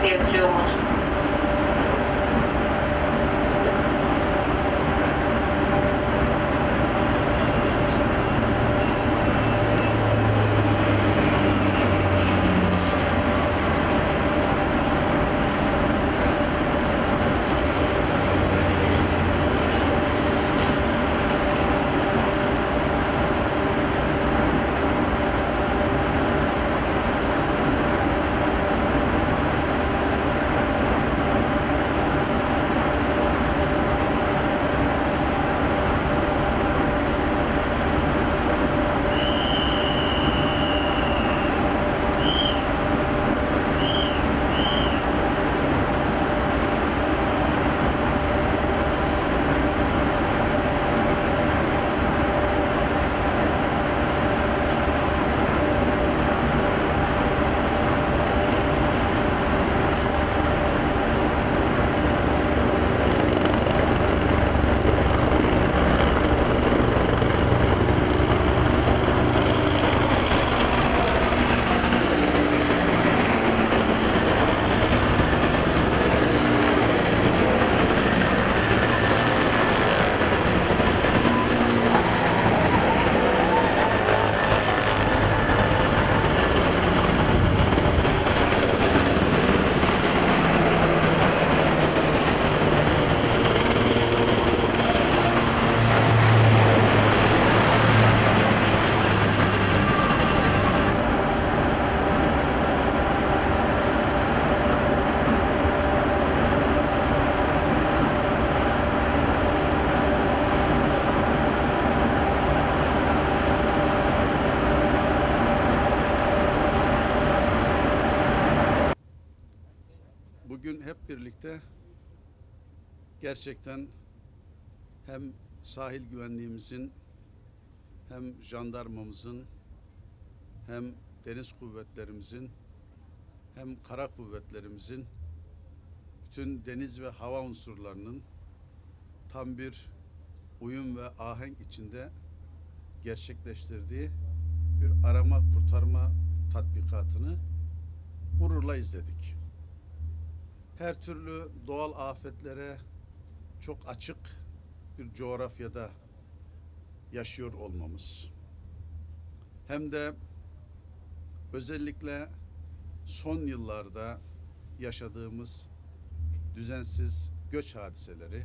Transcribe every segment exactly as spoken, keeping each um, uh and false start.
Seyirci Umut. Bugün hep birlikte gerçekten hem sahil güvenliğimizin, hem jandarmamızın, hem deniz kuvvetlerimizin, hem kara kuvvetlerimizin, bütün deniz ve hava unsurlarının tam bir uyum ve ahenk içinde gerçekleştirdiği bir arama kurtarma tatbikatını gururla izledik. Her türlü doğal afetlere çok açık bir coğrafyada yaşıyor olmamız, hem de özellikle son yıllarda yaşadığımız düzensiz göç hadiseleri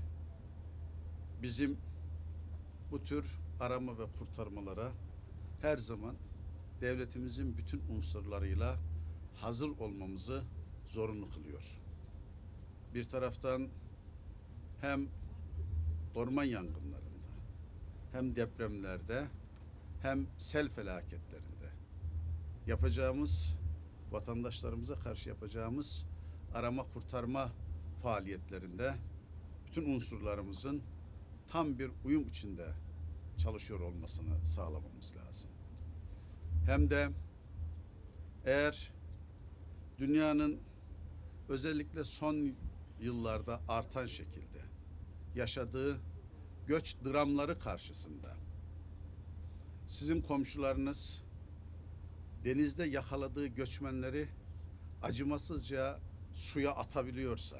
bizim bu tür arama ve kurtarmalara her zaman devletimizin bütün unsurlarıyla hazır olmamızı zorunlu kılıyor. Bir taraftan hem orman yangınlarında, hem depremlerde, hem sel felaketlerinde yapacağımız, vatandaşlarımıza karşı yapacağımız arama kurtarma faaliyetlerinde bütün unsurlarımızın tam bir uyum içinde çalışıyor olmasını sağlamamız lazım. Hem de eğer dünyanın özellikle son yıllarda artan şekilde yaşadığı göç dramları karşısında sizin komşularınız denizde yakaladığı göçmenleri acımasızca suya atabiliyorsa,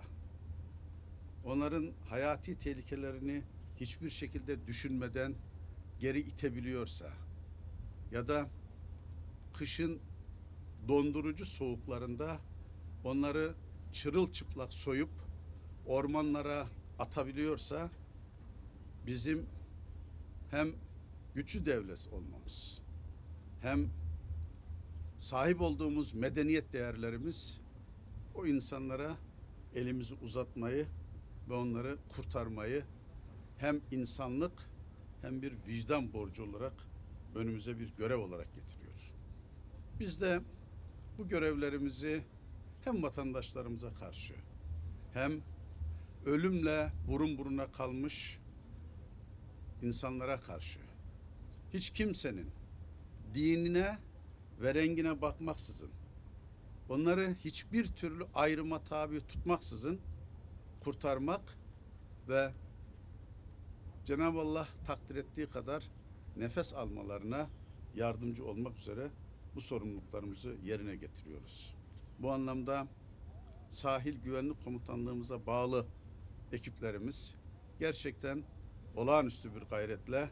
onların hayati tehlikelerini hiçbir şekilde düşünmeden geri itebiliyorsa ya da kışın dondurucu soğuklarında onları çırılçıplak soyup ormanlara atabiliyorsa, bizim hem güçlü devlet olmamız, hem sahip olduğumuz medeniyet değerlerimiz o insanlara elimizi uzatmayı ve onları kurtarmayı hem insanlık hem bir vicdan borcu olarak önümüze bir görev olarak getiriyor. Biz de bu görevlerimizi hem vatandaşlarımıza karşı, hem ölümle burun buruna kalmış insanlara karşı, hiç kimsenin dinine ve rengine bakmaksızın, onları hiçbir türlü ayrıma tabi tutmaksızın kurtarmak ve Cenab-ı Allah takdir ettiği kadar nefes almalarına yardımcı olmak üzere bu sorumluluklarımızı yerine getiriyoruz. Bu anlamda Sahil Güvenlik Komutanlığımıza bağlı ekiplerimiz gerçekten olağanüstü bir gayretle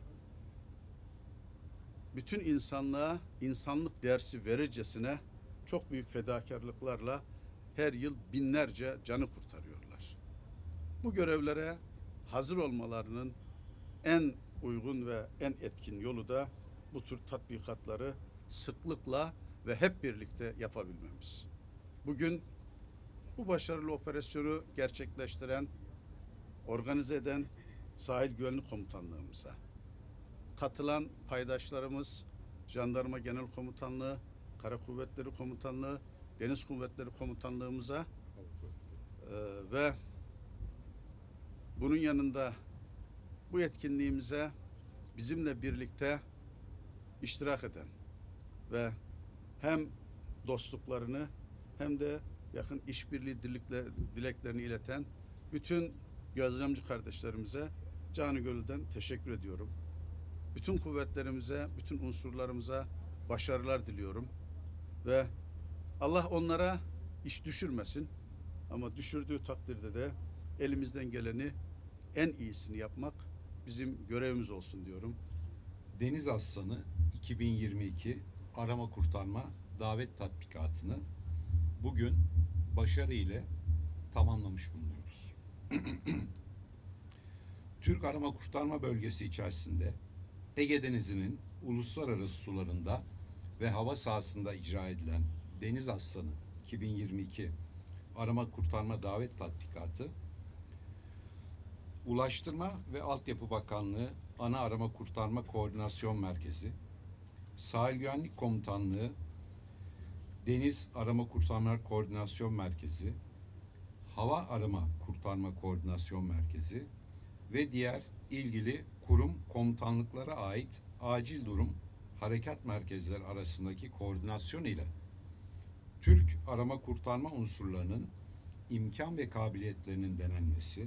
bütün insanlığa insanlık dersi verircesine çok büyük fedakarlıklarla her yıl binlerce canı kurtarıyorlar. Bu görevlere hazır olmalarının en uygun ve en etkin yolu da bu tür tatbikatları sıklıkla ve hep birlikte yapabilmemiz. Bugün bu başarılı operasyonu gerçekleştiren, organize eden Sahil Güvenlik Komutanlığımıza, katılan paydaşlarımız, Jandarma Genel Komutanlığı, Kara Kuvvetleri Komutanlığı, Deniz Kuvvetleri Komutanlığımıza e, ve bunun yanında bu etkinliğimize bizimle birlikte iştirak eden ve hem dostluklarını hem de yakın işbirliği dilekle, dileklerini ileten bütün gözlemci kardeşlerimize canı gönülden teşekkür ediyorum. Bütün kuvvetlerimize, bütün unsurlarımıza başarılar diliyorum ve Allah onlara iş düşürmesin ama düşürdüğü takdirde de elimizden geleni en iyisini yapmak bizim görevimiz olsun diyorum. Deniz Aslanı iki bin yirmi iki arama kurtarma davet tatbikatını bugün başarı ile tamamlamış bulunuyoruz. Türk Arama Kurtarma Bölgesi içerisinde Ege Denizi'nin uluslararası sularında ve hava sahasında icra edilen Deniz Aslanı iki bin yirmi iki arama kurtarma davet tatbikatı Ulaştırma ve Altyapı Bakanlığı Ana Arama Kurtarma Koordinasyon Merkezi, Sahil Güvenlik Komutanlığı Deniz Arama Kurtarma Koordinasyon Merkezi, Hava Arama Kurtarma Koordinasyon Merkezi ve diğer ilgili kurum komutanlıklara ait acil durum harekat merkezleri arasındaki koordinasyon ile Türk arama kurtarma unsurlarının imkan ve kabiliyetlerinin denenmesi,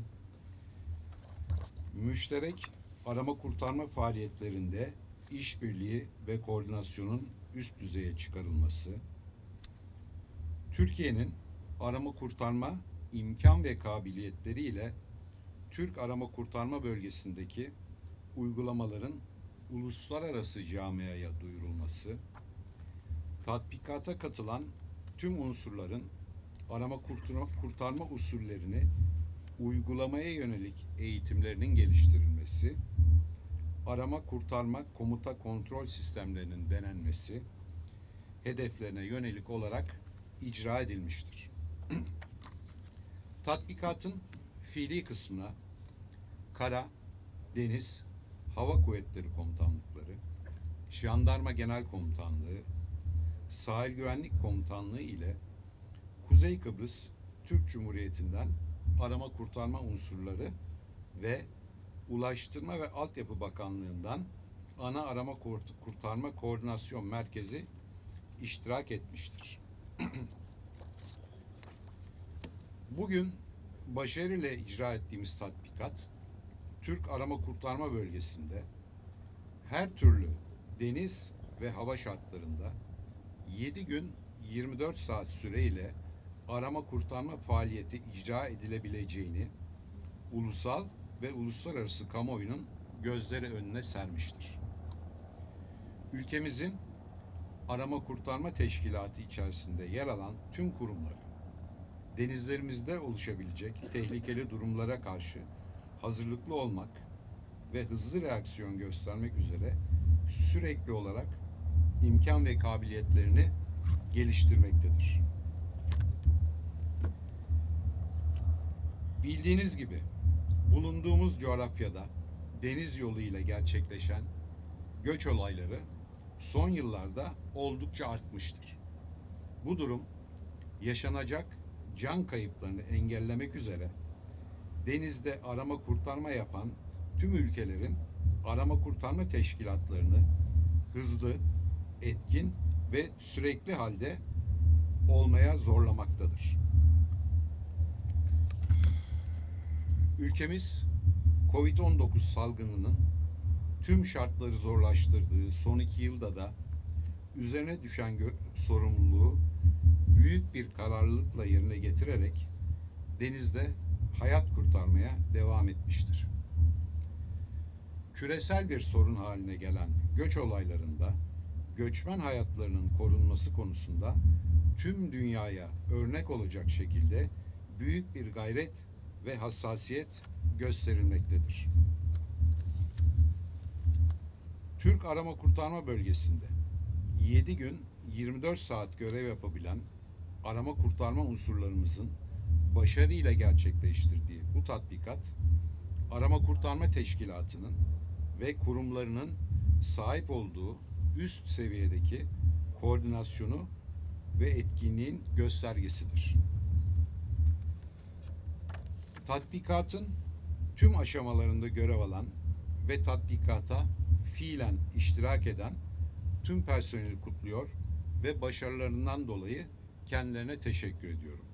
müşterek arama kurtarma faaliyetlerinde işbirliği ve koordinasyonun üst düzeye çıkarılması, Türkiye'nin arama kurtarma imkan ve kabiliyetleri ile Türk arama kurtarma bölgesindeki uygulamaların uluslararası camiaya duyurulması, tatbikata katılan tüm unsurların arama kurtarma, kurtarma usullerini uygulamaya yönelik eğitimlerinin geliştirilmesi, arama kurtarma komuta kontrol sistemlerinin denenmesi hedeflerine yönelik olarak icra edilmiştir. Tatbikatın fiili kısmına Kara, Deniz, Hava Kuvvetleri Komutanlıkları, Jandarma Genel Komutanlığı, Sahil Güvenlik Komutanlığı ile Kuzey Kıbrıs Türk Cumhuriyeti'nden arama kurtarma unsurları ve Ulaştırma ve Altyapı Bakanlığı'ndan Ana Arama Kurtarma Koordinasyon Merkezi iştirak etmiştir. Bugün başarıyla icra ettiğimiz tatbikat, Türk Arama Kurtarma Bölgesi'nde her türlü deniz ve hava şartlarında yedi gün yirmi dört saat süreyle arama kurtarma faaliyeti icra edilebileceğini ulusal ve uluslararası kamuoyunun gözleri önüne sermiştir. Ülkemizin arama kurtarma teşkilatı içerisinde yer alan tüm kurumları, denizlerimizde oluşabilecek tehlikeli durumlara karşı hazırlıklı olmak ve hızlı reaksiyon göstermek üzere sürekli olarak imkan ve kabiliyetlerini geliştirmektedir. Bildiğiniz gibi bulunduğumuz coğrafyada deniz yoluyla gerçekleşen göç olayları son yıllarda oldukça artmıştır. Bu durum yaşanacak can kayıplarını engellemek üzere denizde arama kurtarma yapan tüm ülkelerin arama kurtarma teşkilatlarını hızlı, etkin ve sürekli halde olmaya zorlamaktadır. Ülkemiz kovid on dokuz salgınının tüm şartları zorlaştırdığı son iki yılda da üzerine düşen sorumluluğu büyük bir kararlılıkla yerine getirerek denizde hayat kurtarmaya devam etmiştir. Küresel bir sorun haline gelen göç olaylarında göçmen hayatlarının korunması konusunda tüm dünyaya örnek olacak şekilde büyük bir gayret ve hassasiyet gösterilmektedir. Türk Arama Kurtarma Bölgesi'nde yedi gün yirmi dört saat görev yapabilen arama kurtarma unsurlarımızın başarıyla gerçekleştirdiği bu tatbikat, Arama Kurtarma Teşkilatı'nın ve kurumlarının sahip olduğu üst seviyedeki koordinasyonu ve etkinliğin göstergesidir. Tatbikatın tüm aşamalarında görev alan ve tatbikata fiilen iştirak eden tüm personeli kutluyor ve başarılarından dolayı kendilerine teşekkür ediyorum.